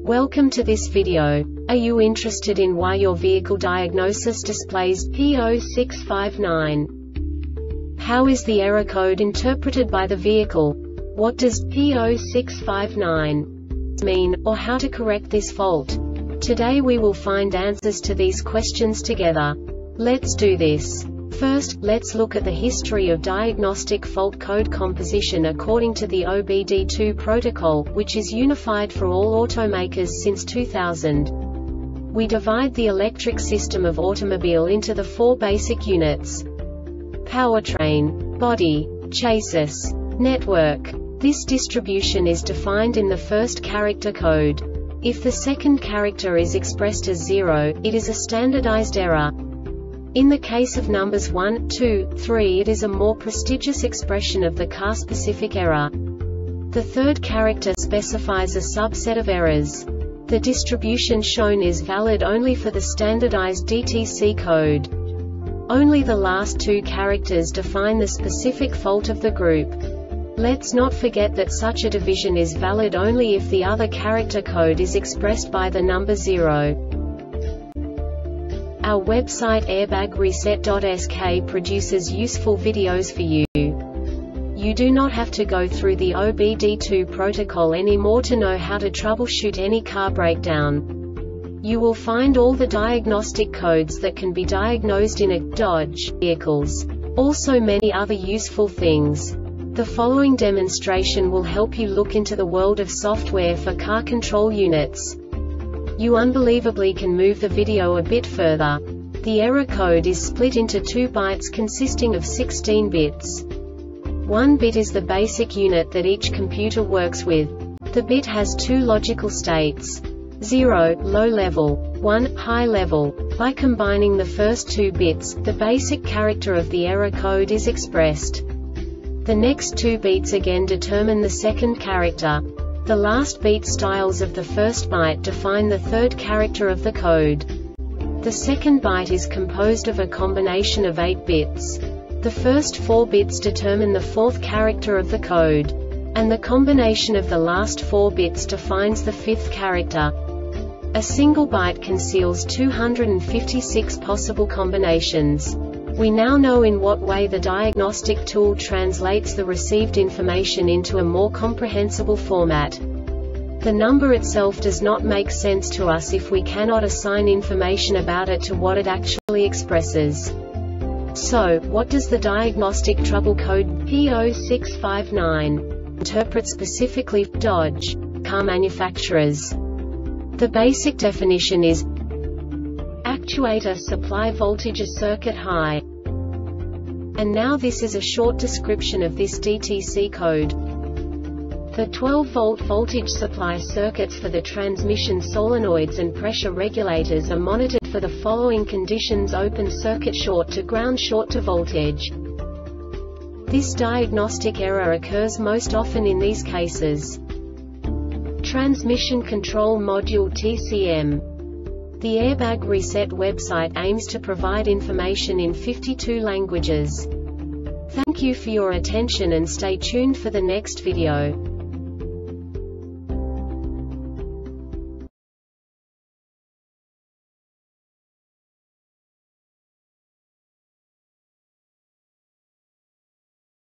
Welcome to this video. Are you interested in why your vehicle diagnosis displays P0659? How is the error code interpreted by the vehicle? What does P0659 mean, or how to correct this fault? Today we will find answers to these questions together. Let's do this. First, let's look at the history of diagnostic fault code composition according to the OBD2 protocol, which is unified for all automakers since 2000. We divide the electric system of automobile into the four basic units: powertrain, body, chassis, network. This distribution is defined in the first character code. If the second character is expressed as 0, it is a standardized error. In the case of numbers 1, 2, 3, it is a more prestigious expression of the car-specific error. The third character specifies a subset of errors. The distribution shown is valid only for the standardized DTC code. Only the last two characters define the specific fault of the group. Let's not forget that such a division is valid only if the other character code is expressed by the number 0. Our website airbagreset.sk produces useful videos for you. You do not have to go through the OBD2 protocol anymore to know how to troubleshoot any car breakdown. You will find all the diagnostic codes that can be diagnosed in a Dodge vehicles. Also many other useful things. The following demonstration will help you look into the world of software for car control units. You unbelievably can move the video a bit further. The error code is split into 2 bytes consisting of 16 bits. 1 bit is the basic unit that each computer works with. The bit has 2 logical states: 0, low level, 1, high level. By combining the first 2 bits, the basic character of the error code is expressed. The next 2 beats again determine the second character. The last beat styles of the first byte define the third character of the code. The second byte is composed of a combination of 8 bits. The first 4 bits determine the fourth character of the code. And the combination of the last 4 bits defines the fifth character. A single byte conceals 256 possible combinations. We now know in what way the diagnostic tool translates the received information into a more comprehensible format. The number itself does not make sense to us if we cannot assign information about it to what it actually expresses. So, what does the diagnostic trouble code P0659 interpret specifically for Dodge car manufacturers? The basic definition is actuator supply voltage circuit high. And now this is a short description of this DTC code. The 12-volt voltage supply circuits for the transmission solenoids and pressure regulators are monitored for the following conditions: open circuit, short to ground, short to voltage. This diagnostic error occurs most often in these cases: Transmission Control Module TCM. The Airbag Reset website aims to provide information in 52 languages. Thank you for your attention and stay tuned for the next video.